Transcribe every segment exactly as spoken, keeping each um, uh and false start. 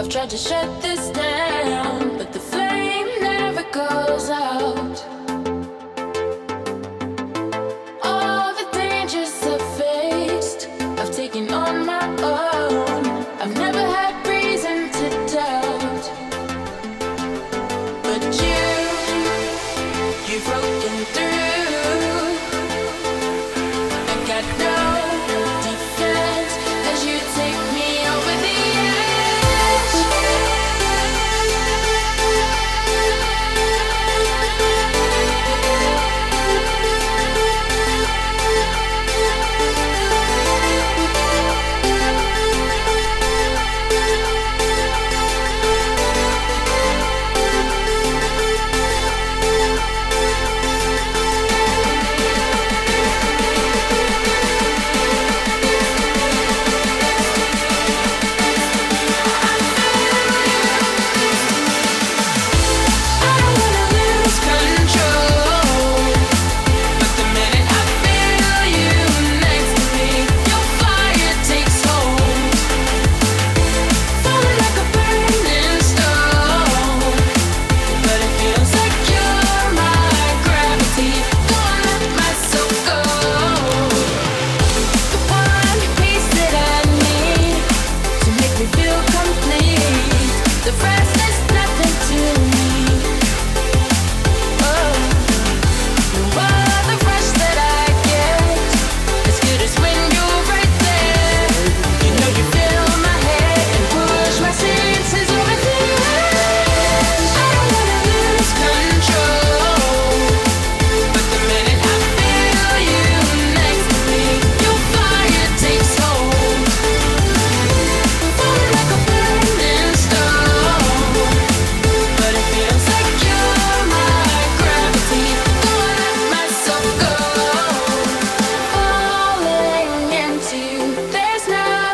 I've tried to shut this down, but the flame never goes out. All the dangers I've faced, I've taken on my own. I've never had reason to doubt, but you, you've broken through. I got no defense as you take me over the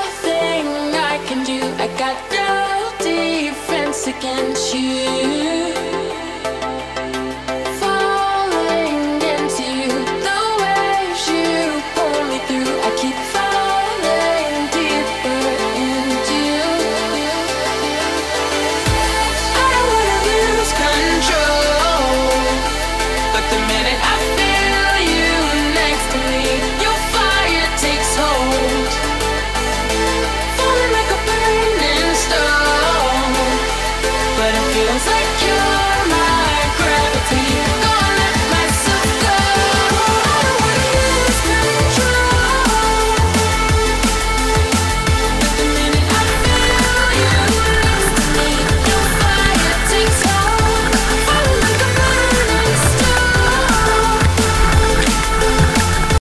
against you.